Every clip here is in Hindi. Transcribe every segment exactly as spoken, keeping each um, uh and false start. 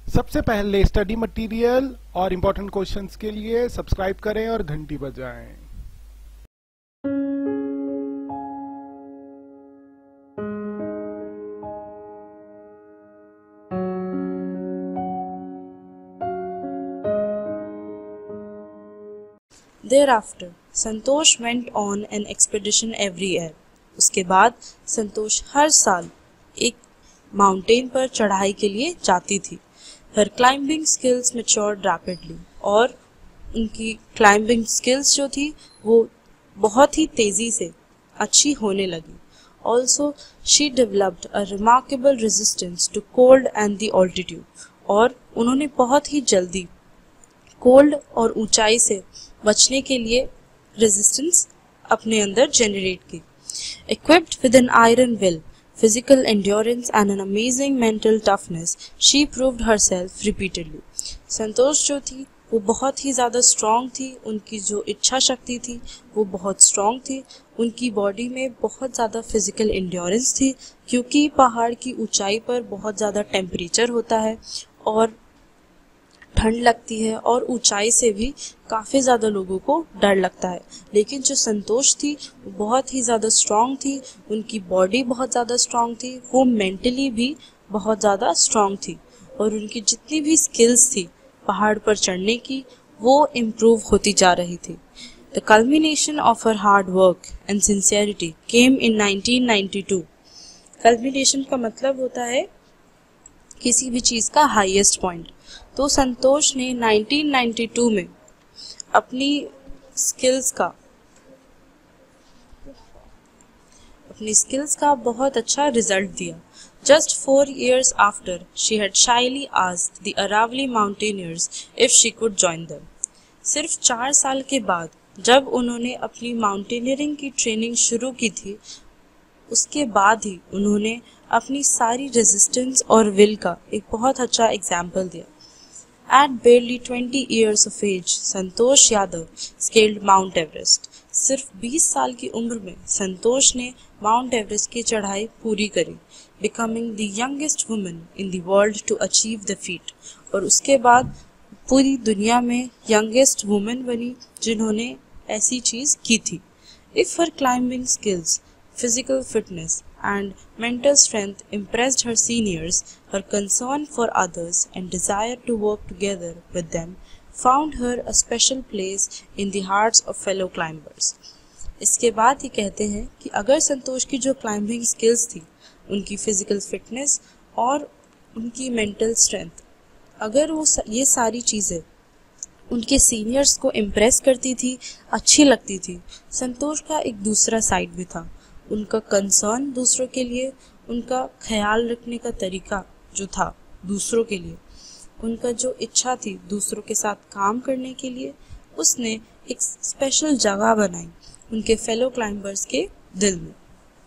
सबसे पहले स्टडी मटेरियल और इम्पोर्टेंट क्वेश्चंस के लिए सब्सक्राइब करें और घंटी बजाएं। Thereafter, Santosh went on an expedition every year. उसके बाद संतोष हर साल एक माउंटेन पर चढ़ाई के लिए जाती थी। Her climbing skills matured rapidly और उनकी क्लाइंबिंग स्किल्स जो थी वो बहुत ही तेज़ी से अच्छी होने लगी। Also, she developed a remarkable resistance to cold and the altitude और उन्होंने बहुत ही जल्दी कोल्ड और ऊंचाई से बचने के लिए रेजिस्टेंस अपने अंदर जनरेट की। Equipped with an iron will, physical endurance and an amazing mental toughness, she proved herself repeatedly. संतोष जो थी वो बहुत ही ज़्यादा स्ट्रॉन्ग थी, उनकी जो इच्छा शक्ति थी वो बहुत स्ट्रॉन्ग थी, उनकी बॉडी में बहुत ज़्यादा फिजिकल एंड्योरेंस थी क्योंकि पहाड़ की ऊंचाई पर बहुत ज़्यादा टेम्परेचर होता है और ठंड लगती है और ऊंचाई से भी काफ़ी ज़्यादा लोगों को डर लगता है। लेकिन जो संतोष थी वो बहुत ही ज़्यादा स्ट्रॉन्ग थी, उनकी बॉडी बहुत ज़्यादा स्ट्रॉन्ग थी, वो मेंटली भी बहुत ज़्यादा स्ट्रॉन्ग थी और उनकी जितनी भी स्किल्स थी पहाड़ पर चढ़ने की वो इम्प्रूव होती जा रही थी। The culmination of her hard work and sincerity came in nineteen ninety two. Culmination का मतलब होता है किसी भी चीज़ का हाईएस्ट पॉइंट। तो संतोष ने नाइनटीन नाइंटी टू में अपनी स्किल्स का अपनी स्किल्स का बहुत अच्छा रिजल्ट दिया। Just four years after, she had shyly asked the Aravalli mountaineers if she could join them. सिर्फ चार साल के बाद जब उन्होंने अपनी माउंटेनियरिंग की ट्रेनिंग शुरू की थी, उसके बाद ही उन्होंने अपनी सारी रेजिस्टेंस और विल का एक बहुत अच्छा एग्जाम्पल दिया। At barely twenty years of age, Santosh Yadav scaled Mount Everest. सिर्फ बीस साल की उम्र में संतोष ने माउंट एवरेस्ट की चढ़ाई पूरी करी, becoming the youngest woman in the world to achieve the feat. और उसके बाद पूरी दुनिया में youngest woman बनी जिन्होंने ऐसी चीज़ की थी। If her climbing skills, physical fitness and mental strength impressed her seniors, her concern for others and desire to work together with them found her a special place in the hearts of fellow climbers. इसके बाद ही कहते हैं कि अगर संतोष की जो क्लाइंबिंग स्किल्स थी, उनकी फिजिकल फिटनेस और उनकी मेंटल स्ट्रेंथ, अगर वो ये सारी चीज़ें उनके सीनियर्स को इम्प्रेस करती थी, अच्छी लगती थी, संतोष का एक दूसरा साइड भी था। उनका कंसर्न दूसरों के लिए, उनका ख्याल रखने का तरीका जो था दूसरों के लिए, उनका जो इच्छा थी दूसरों के साथ काम करने के लिए, उसने एक स्पेशल जगह बनाई उनके फेलो क्लाइंबर्स के दिल में।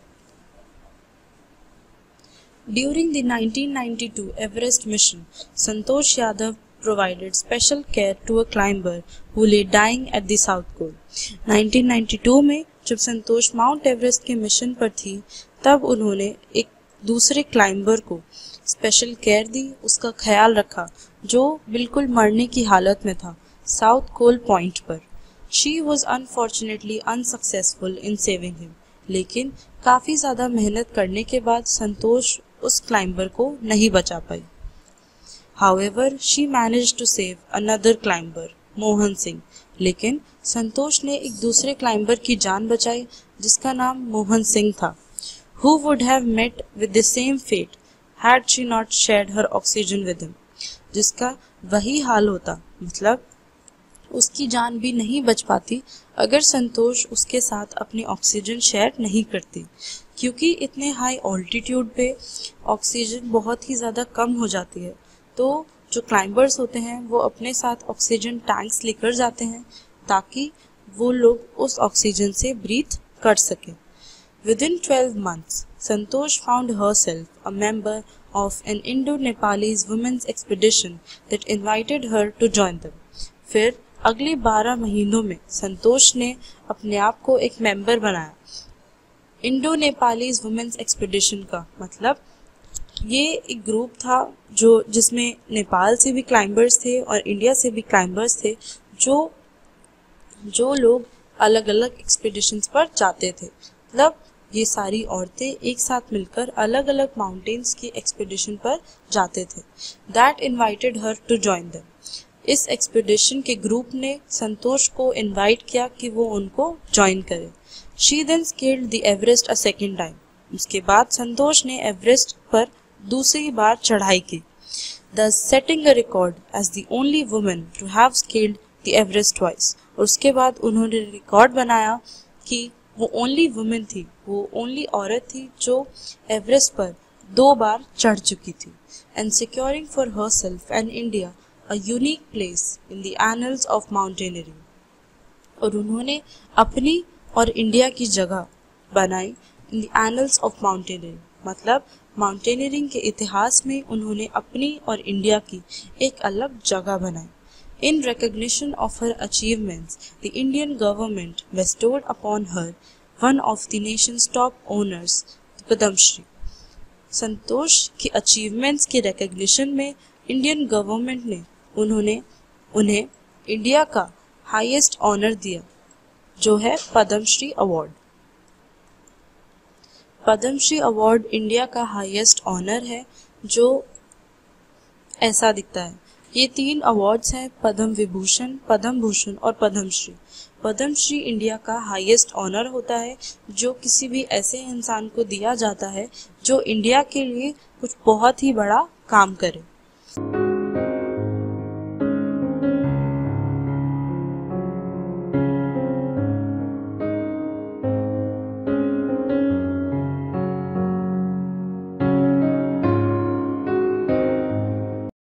During the nineteen ninety two Everest mission, Santosh Yadav provided special care to a climber who lay dying at the South Col. Nineteen ninety two में जब संतोष माउंट एवरेस्ट के मिशन पर थी, तब उन्होंने एक दूसरे क्लाइंबर को स्पेशल केयर दी, उसका ख्याल रखा जो बिल्कुल मरने की हालत में था साउथ कोल पॉइंट पर। She was unfortunately unsuccessful in saving him. लेकिन काफ़ी ज़्यादा मेहनत करने के बाद संतोष उस क्लाइंबर को नहीं बचा पाई। However, she managed to save another climber, Mohan Singh. लेकिन संतोष ने एक दूसरे क्लाइंबर की जान बचाई जिसका नाम मोहन सिंह था, who would have met with the same fate had she not shared her oxygen with him. जिसका वही हाल होता, मतलब उसकी जान भी नहीं बच पाती अगर संतोष उसके साथ अपनी ऑक्सीजन शेयर नहीं करती, क्योंकि इतने हाई ऑल्टीट्यूड पे ऑक्सीजन बहुत ही ज़्यादा कम हो जाती है। तो जो क्लाइंबर्स होते हैं वो अपने साथ ऑक्सीजन टैंक्स लेकर जाते हैं ताकि वो लोग उस ऑक्सीजन से ब्रीथ कर सकें। Within twelve months, Santosh found herself a member of an Indo-Nepalese women's expedition that invited her to join them. फिर अगले बारह महीनों में संतोष ने अपने आप को एक मेंबर बनाया इंडो नेपालीज वुमेन्स एक्सपीडिशन का, मतलब ये एक ग्रुप था जो जिसमें नेपाल से भी क्लाइंबर्स थे और इंडिया से भी क्लाइंबर्स थे, जो जो लोग अलग अलग एक्सपीडिशंस पर जाते थे। मतलब ये सारी औरतें एक साथ मिलकर अलग अलग माउंटेन्स की एक्सपीडिशन पर जाते थे। That invited her to join them. इस एक्सपीडिशन के ग्रुप ने संतोष को इनवाइट किया कि वो उनको ज्वाइन करे। She then scaled the Everest a second time. उसके बाद संतोष ने एवरेस्ट पर दूसरी बार चढ़ाई की, thus setting a record as the only woman to have scaled the Everest twice। और उसके बाद उन्होंने रिकॉर्ड बनाया कि वो ओनली वुमेन थी, वो ओनली औरत थी जो एवरेस्ट पर दो बार चढ़ चुकी थी, and securing for herself and India a unique place in the annals of mountaineering। और उन्होंने अपनी और इंडिया की जगह बनाई in the annals of mountaineering. मतलब माउंटेनियरिंग के इतिहास में उन्होंने अपनी और इंडिया की एक अलग जगह बनाई। In recognition of her achievements the Indian government bestowed upon her one of the nation's top honours Padma Shri. Santosh की अचीवमेंट्स के रिकॉग्निशन में इंडियन गवर्नमेंट ने उन्होंने उन्हें इंडिया का हाईएस्ट ऑनर दिया, जो है Padma Shri award. Padma Shri award India का हाईएस्ट ऑनर है, जो ऐसा दिखता है। ये तीन अवार्ड्स हैं, पद्म विभूषण, पद्म भूषण और पद्मश्री। पद्मश्री इंडिया का हाईएस्ट ऑनर होता है, जो किसी भी ऐसे इंसान को दिया जाता है जो इंडिया के लिए कुछ बहुत ही बड़ा काम करे।